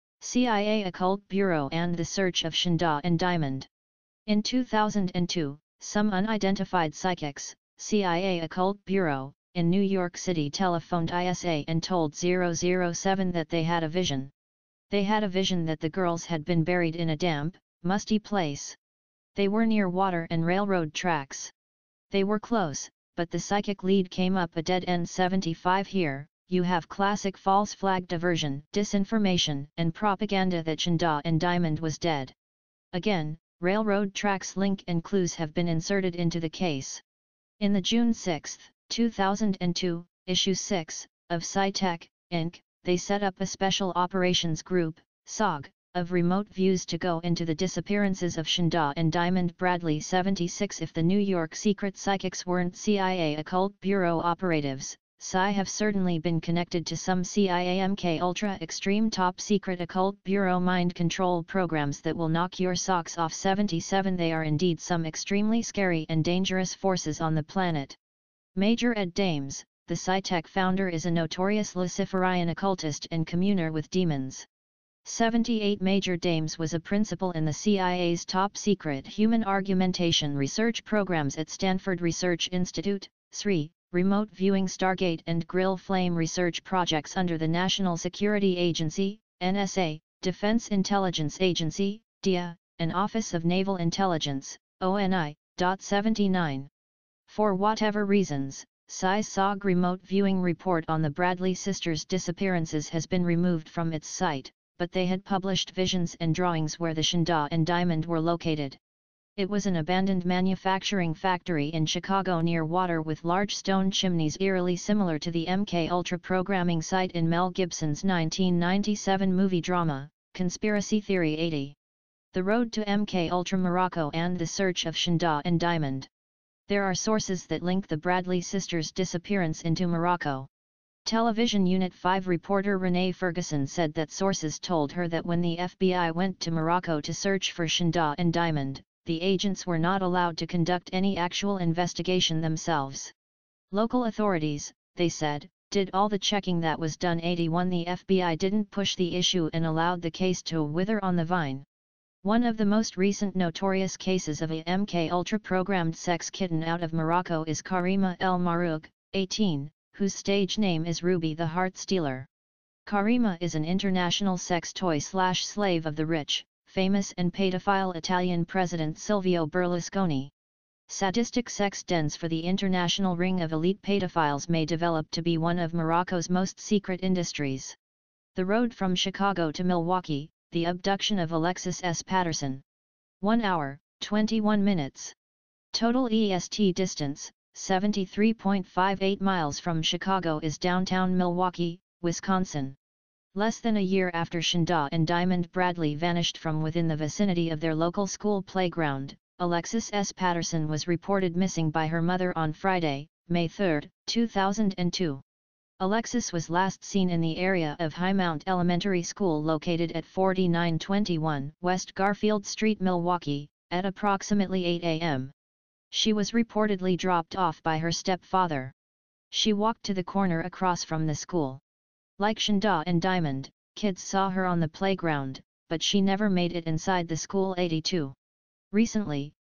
C I A Occult Bureau and the Search of Shanda and Diamond. In two thousand two, some unidentified psychics, C I A Occult Bureau, in New York City telephoned I S A and told zero zero seven that they had a vision. They had a vision that the girls had been buried in a damp, musty place. They were near water and railroad tracks. They were close, but the psychic lead came up a dead end. seventy-five. Here, you have classic false flag diversion, disinformation, and propaganda that Shanda and Diamond was dead. Again, railroad tracks link and clues have been inserted into the case. In the June sixth, two thousand two, issue six, of SciTech, Incorporated, they set up a Special Operations Group, S O G, of remote views to go into the disappearances of Shanda and Diamond Bradley. seventy-six. If the New York secret psychics weren't C I A Occult Bureau operatives, Psi have certainly been connected to some C I A M K Ultra extreme top secret Occult Bureau mind control programs that will knock your socks off. seventy-seven. They are indeed some extremely scary and dangerous forces on the planet. Major Ed Dames, the SciTech founder, is a notorious Luciferian occultist and communer with demons. seventy-eight. Major Dames was a principal in the C I A's top-secret human argumentation research programs at Stanford Research Institute, S R I, remote viewing Stargate and Grill Flame research projects under the National Security Agency, N S A, Defense Intelligence Agency, D I A, and Office of Naval Intelligence, O N I. seventy-nine. For whatever reasons, Psi's S O G remote viewing report on the Bradley sisters' disappearances has been removed from its site, but they had published visions and drawings where the Shanda and Diamond were located. It was an abandoned manufacturing factory in Chicago near water with large stone chimneys eerily similar to the M K Ultra programming site in Mel Gibson's nineteen ninety-seven movie drama, Conspiracy Theory eighty. The Road to M K Ultra Morocco and the Search of Shanda and Diamond. There are sources that link the Bradley sisters' disappearance into Morocco. Television Unit five reporter Renee Ferguson said that sources told her that when the F B I went to Morocco to search for Shanda and Diamond, the agents were not allowed to conduct any actual investigation themselves. Local authorities, they said, did all the checking that was done. eighty-one. The F B I didn't push the issue and allowed the case to wither on the vine. One of the most recent notorious cases of a M K Ultra programmed sex kitten out of Morocco is Karima El Marouk, eighteen, whose stage name is Ruby the Heart Stealer. Karima is an international sex toy slash slave of the rich, famous and pedophile Italian President Silvio Berlusconi. Sadistic sex dens for the international ring of elite pedophiles may develop to be one of Morocco's most secret industries. The road from Chicago to Milwaukee, the abduction of Alexis S. Patterson. one hour, twenty-one minutes. Total E S T distance, seventy-three point five eight miles from Chicago is downtown Milwaukee, Wisconsin. Less than a year after Shanda and Diamond Bradley vanished from within the vicinity of their local school playground, Alexis S. Patterson was reported missing by her mother on Friday, May third, two thousand two. Alexis was last seen in the area of Highmount Elementary School located at forty-nine twenty-one West Garfield Street, Milwaukee, at approximately eight a m She was reportedly dropped off by her stepfather. She walked to the corner across from the school. Like Shanda and Diamond, kids saw her on the playground, but she never made it inside the school. eighty-two. Recently,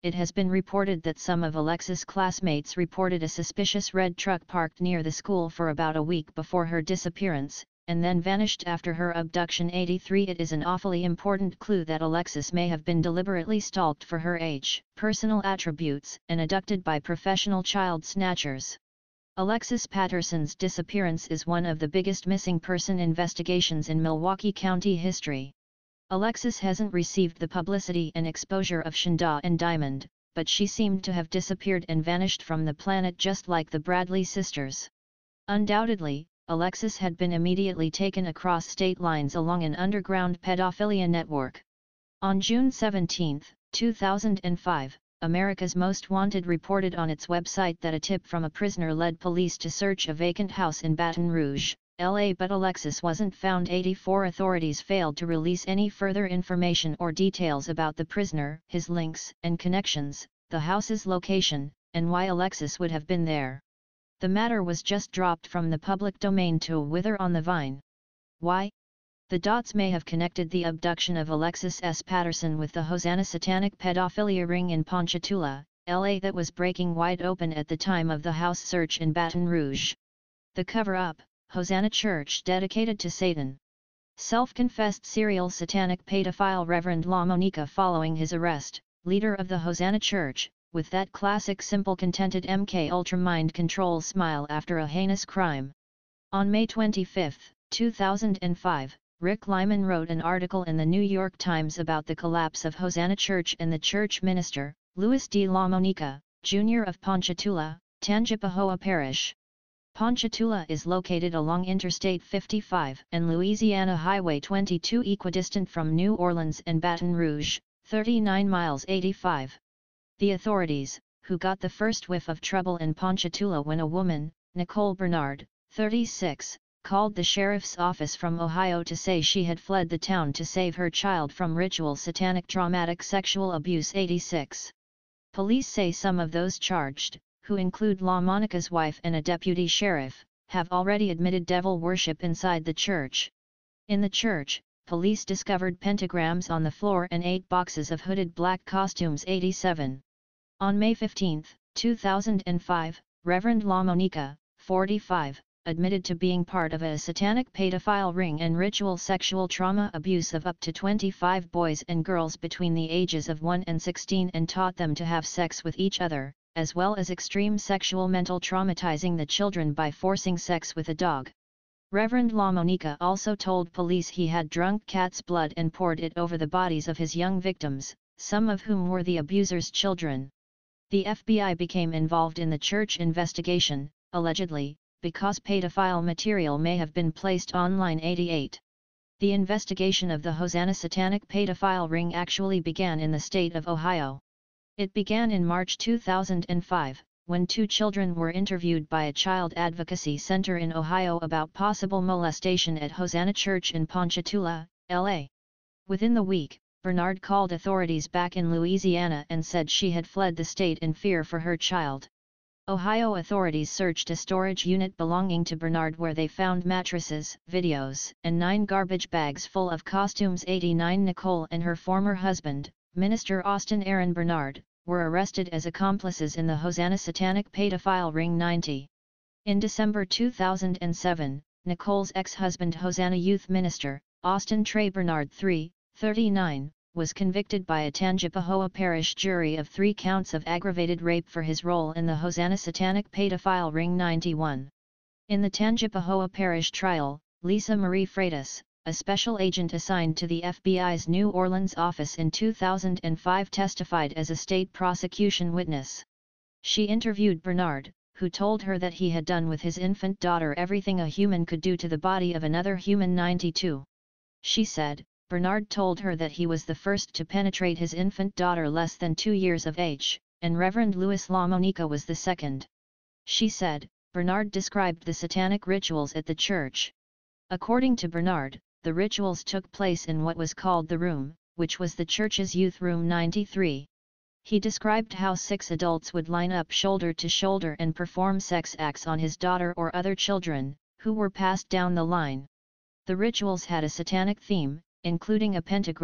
it has been reported that some of Alexis' classmates reported a suspicious red truck parked near the school for about a week before her disappearance, and then vanished after her abduction. eighty-three It is an awfully important clue that Alexis may have been deliberately stalked for her age, personal attributes, and abducted by professional child snatchers. Alexis Patterson's disappearance is one of the biggest missing person investigations in Milwaukee County history. Alexis hasn't received the publicity and exposure of Shanda and Diamond, but she seemed to have disappeared and vanished from the planet just like the Bradley sisters. Undoubtedly, Alexis had been immediately taken across state lines along an underground pedophilia network. On June seventeenth, two thousand five, America's Most Wanted reported on its website that a tip from a prisoner led police to search a vacant house in Baton Rouge, L A but Alexis wasn't found. eighty-four Authorities failed to release any further information or details about the prisoner, his links and connections, the house's location, and why Alexis would have been there. The matter was just dropped from the public domain to wither on the vine. Why? The dots may have connected the abduction of Alexis S. Patterson with the Hosanna satanic pedophilia ring in Ponchatoula, L A that was breaking wide open at the time of the house search in Baton Rouge. The cover-up, Hosanna Church dedicated to Satan. Self-confessed serial satanic pedophile Reverend La Monica following his arrest, leader of the Hosanna Church, with that classic simple contented M K Ultra mind control smile after a heinous crime. On May twenty-fifth, two thousand five, Rick Lyman wrote an article in the New York Times about the collapse of Hosanna Church and the church minister, Louis D. La Monica, Junior of Ponchatoula, Tangipahoa Parish. Ponchatoula is located along Interstate fifty-five and Louisiana Highway twenty-two, equidistant from New Orleans and Baton Rouge, thirty-nine miles. eighty-five. The authorities, who got the first whiff of trouble in Ponchatoula when a woman, Nicole Bernard, thirty-six, called the sheriff's office from Ohio to say she had fled the town to save her child from ritual satanic traumatic sexual abuse. eighty-six. Police say some of those charged, who include La Monica's wife and a deputy sheriff, have already admitted devil worship inside the church. In the church, police discovered pentagrams on the floor and eight boxes of hooded black costumes. eighty-seven. On May fifteenth, two thousand five, Reverend La Monica, forty-five, admitted to being part of a satanic pedophile ring and ritual sexual trauma abuse of up to twenty-five boys and girls between the ages of one and sixteen and taught them to have sex with each other, as well as extreme sexual mental traumatizing the children by forcing sex with a dog. Reverend La Monica also told police he had drunk cat's blood and poured it over the bodies of his young victims, some of whom were the abuser's children. The F B I became involved in the church investigation, allegedly, because pedophile material may have been placed online. eighty-eight. The investigation of the Hosanna satanic pedophile ring actually began in the state of Ohio. It began in March two thousand five, when two children were interviewed by a child advocacy center in Ohio about possible molestation at Hosanna Church in Ponchatoula, L A. Within the week, Bernard called authorities back in Louisiana and said she had fled the state in fear for her child. Ohio authorities searched a storage unit belonging to Bernard where they found mattresses, videos, and nine garbage bags full of costumes. eighty-nine. Nicole and her former husband, Minister Austin Aaron Bernard, were arrested as accomplices in the Hosanna satanic pedophile ring. ninety. In December two thousand seven, Nicole's ex-husband Hosanna youth minister, Austin Trey Bernard the third, thirty-nine, was convicted by a Tangipahoa Parish jury of three counts of aggravated rape for his role in the Hosanna satanic pedophile ring. ninety-one. In the Tangipahoa Parish trial, Lisa Marie Freitas, a special agent assigned to the F B I's New Orleans office in two thousand five, testified as a state prosecution witness. She interviewed Bernard, who told her that he had done with his infant daughter everything a human could do to the body of another human. ninety-two. She said, Bernard told her that he was the first to penetrate his infant daughter less than two years of age, and Reverend Louis La Monica was the second. She said, Bernard described the satanic rituals at the church. According to Bernard, the rituals took place in what was called the room, which was the church's youth room. ninety-three. He described how six adults would line up shoulder to shoulder and perform sex acts on his daughter or other children, who were passed down the line. The rituals had a satanic theme, including a pentagram,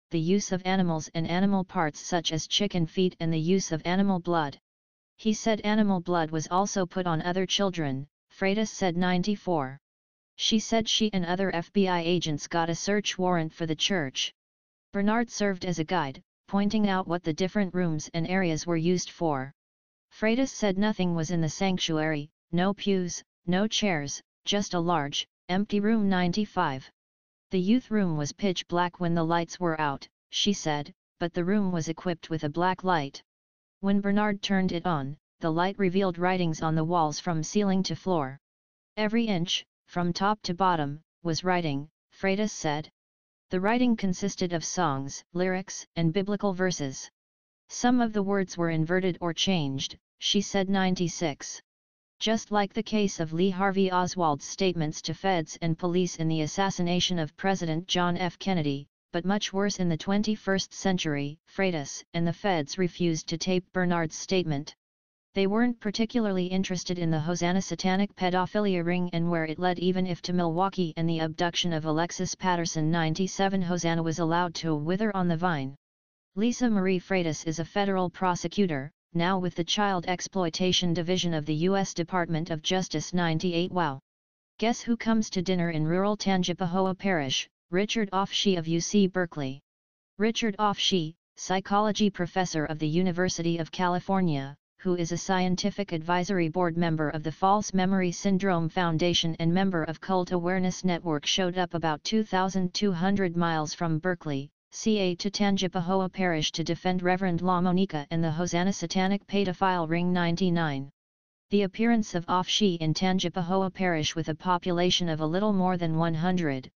the use of animals and animal parts such as chicken feet and the use of animal blood. He said animal blood was also put on other children, Freitas said ninety-four. She said she and other F B I agents got a search warrant for the church. Bernard served as a guide, pointing out what the different rooms and areas were used for. Freitas said nothing was in the sanctuary, no pews, no chairs, just a large, empty room. ninety-five. The youth room was pitch black when the lights were out, she said, but the room was equipped with a black light. When Bernard turned it on, the light revealed writings on the walls from ceiling to floor. Every inch, from top to bottom, was writing, Freitas said. The writing consisted of songs, lyrics, and biblical verses. Some of the words were inverted or changed, she said ninety-six. Just like the case of Lee Harvey Oswald's statements to feds and police in the assassination of President John F. Kennedy, but much worse in the twenty-first century, Freitas and the feds refused to tape Bernard's statement. They weren't particularly interested in the Hosanna satanic pedophilia ring and where it led, even if to Milwaukee and the abduction of Alexis Patterson. ninety-seven. Hosanna was allowed to wither on the vine. Lisa Marie Freitas is a federal prosecutor, now with the Child Exploitation Division of the U S Department of Justice. ninety-eight. Wow! Guess who comes to dinner in rural Tangipahoa Parish? Richard Offshee of U C Berkeley. Richard Offshee, psychology professor of the University of California, who is a scientific advisory board member of the False Memory Syndrome Foundation and member of Cult Awareness Network, showed up about two thousand two hundred miles from Berkeley, C A to Tangipahoa Parish to defend Reverend La Monica and the Hosanna satanic pedophile ring. ninety-nine. The appearance of Offshee in Tangipahoa Parish, with a population of a little more than one hundred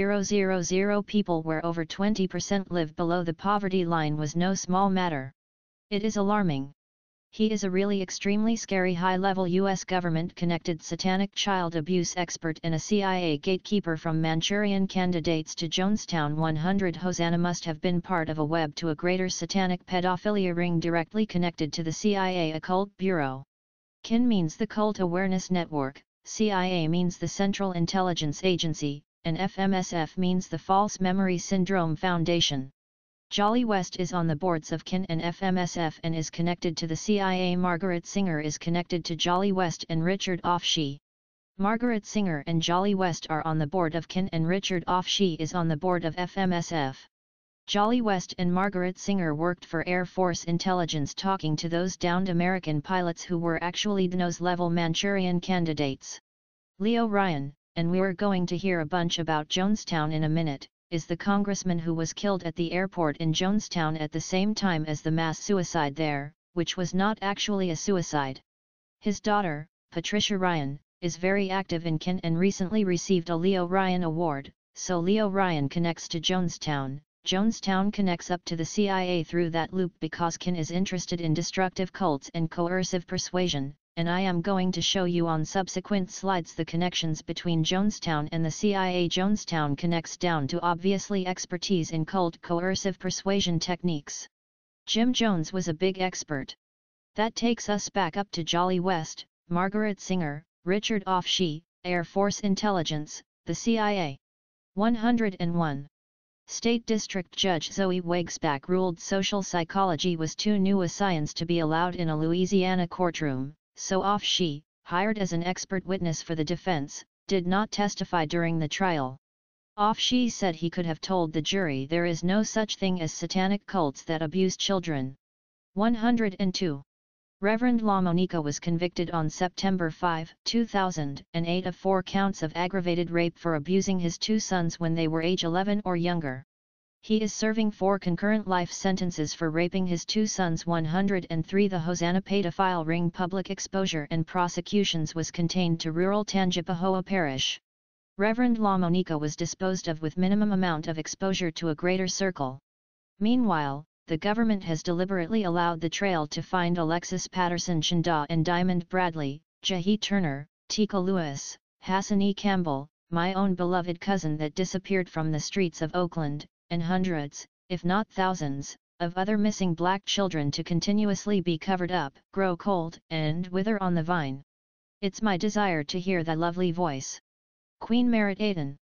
thousand people where over twenty percent live below the poverty line, was no small matter. It is alarming. He is a really extremely scary high-level U S government-connected satanic child abuse expert and a C I A gatekeeper. From Manchurian Candidates to Jonestown one hundred. Hosanna must have been part of a web to a greater satanic pedophilia ring directly connected to the C I A Occult Bureau. C I N means the Cult Awareness Network, C I A means the Central Intelligence Agency, and F M S F means the False Memory Syndrome Foundation. Jolly West is on the boards of C I N and F M S F and is connected to the C I A. Margaret Singer is connected to Jolly West and Richard Offshee. Margaret Singer and Jolly West are on the board of C I N and Richard Offshee is on the board of F M S F. Jolly West and Margaret Singer worked for Air Force intelligence, talking to those downed American pilots who were actually D N O-level Manchurian candidates. Leo Ryan, and we're going to hear a bunch about Jonestown in a minute, is the congressman who was killed at the airport in Jonestown at the same time as the mass suicide there, which was not actually a suicide. His daughter, Patricia Ryan, is very active in C I N and recently received a Leo Ryan Award, so Leo Ryan connects to Jonestown. Jonestown connects up to the C I A through that loop because C I N is interested in destructive cults and coercive persuasion, and I am going to show you on subsequent slides the connections between Jonestown and the C I A. Jonestown connects down to obviously expertise in cult coercive persuasion techniques. Jim Jones was a big expert. That takes us back up to Jolly West, Margaret Singer, Richard Offshee, Air Force Intelligence, the C I A. one hundred one. State District Judge Zoe Wegsbach ruled social psychology was too new a science to be allowed in a Louisiana courtroom, so Offshee, hired as an expert witness for the defense, did not testify during the trial. Offshee said he could have told the jury there is no such thing as satanic cults that abuse children. one hundred two. Reverend La Monica was convicted on September fifth, two thousand eight of four counts of aggravated rape for abusing his two sons when they were age eleven or younger. He is serving four concurrent life sentences for raping his two sons. one hundred three. The Hosanna pedophile ring public exposure and prosecutions was contained to rural Tangipahoa Parish. Reverend La Monica was disposed of with minimum amount of exposure to a greater circle. Meanwhile, the government has deliberately allowed the trail to find Alexis Patterson Chanda and Diamond Bradley, Jahi Turner, Tika Lewis, Hassan E. Campbell, my own beloved cousin that disappeared from the streets of Oakland, and hundreds, if not thousands, of other missing black children to continuously be covered up, grow cold, and wither on the vine. It's my desire to hear thy lovely voice. Queen Merit Aden.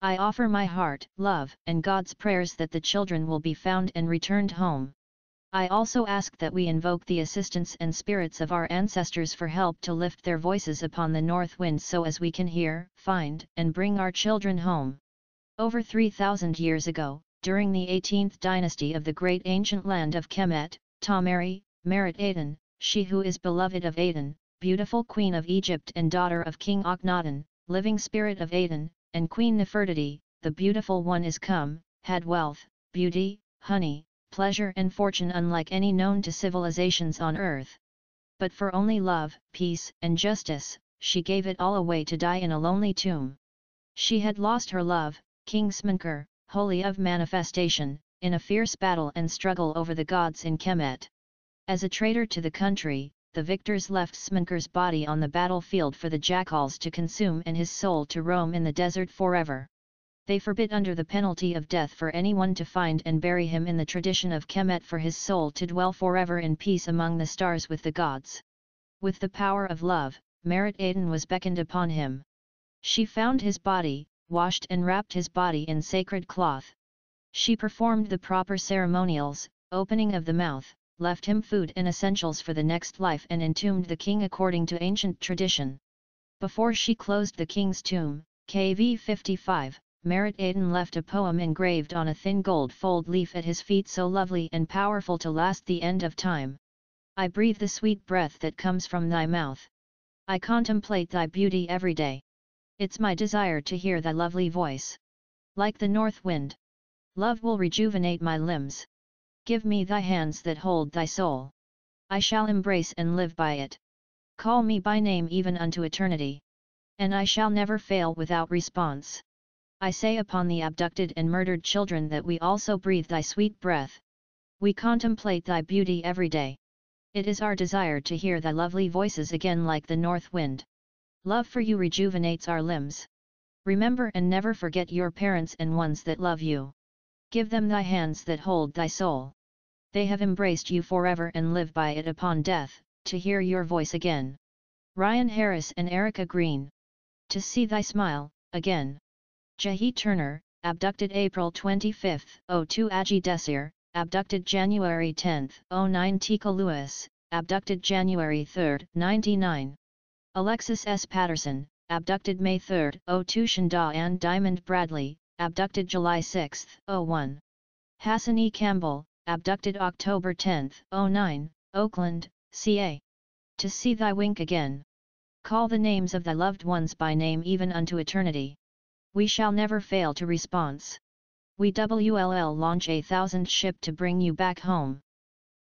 I offer my heart, love, and God's prayers that the children will be found and returned home. I also ask that we invoke the assistance and spirits of our ancestors for help to lift their voices upon the north wind so as we can hear, find, and bring our children home. Over three thousand years ago, during the eighteenth dynasty of the great ancient land of Kemet, Tamari, Merit Aten, she who is beloved of Aten, beautiful queen of Egypt and daughter of King Akhenaten, living spirit of Aten, and Queen Nefertiti, the beautiful one is come, had wealth, beauty, honey, pleasure and fortune unlike any known to civilizations on earth. But for only love, peace, and justice, she gave it all away to die in a lonely tomb. She had lost her love, King Smenkhar, holy of manifestation, in a fierce battle and struggle over the gods in Kemet. As a traitor to the country, the victors left Smenkhar's body on the battlefield for the jackals to consume and his soul to roam in the desert forever. They forbid under the penalty of death for anyone to find and bury him in the tradition of Kemet for his soul to dwell forever in peace among the stars with the gods. With the power of love, Merit Aten was beckoned upon him. She found his body, washed and wrapped his body in sacred cloth. She performed the proper ceremonials, opening of the mouth, left him food and essentials for the next life and entombed the king according to ancient tradition. Before she closed the king's tomb, K V fifty-five, Merit Aten left a poem engraved on a thin gold fold leaf at his feet so lovely and powerful to last the end of time. I breathe the sweet breath that comes from thy mouth. I contemplate thy beauty every day. It's my desire to hear thy lovely voice. Like the north wind. Love will rejuvenate my limbs. Give me thy hands that hold thy soul. I shall embrace and live by it. Call me by name even unto eternity. And I shall never fail without response. I say upon the abducted and murdered children that we also breathe thy sweet breath. We contemplate thy beauty every day. It is our desire to hear thy lovely voices again like the north wind. Love for you rejuvenates our limbs. Remember and never forget your parents and ones that love you. Give them thy hands that hold thy soul. They have embraced you forever and live by it upon death, to hear your voice again. Ryan Harris and Erica Green. To see thy smile, again. Jahi Turner, abducted April twenty-fifth, oh two Aji Desir, abducted January tenth, oh nine Tika Lewis, abducted January third, ninety-nine. Alexis S. Patterson, abducted May third, oh two Shanda Ann Diamond Bradley, abducted July sixth, oh one. Hassan E. Campbell, abducted October tenth, oh nine, Oakland, C A. To see thy wink again. Call the names of thy loved ones by name even unto eternity. We shall never fail to response. We W L L launch a thousand ship to bring you back home.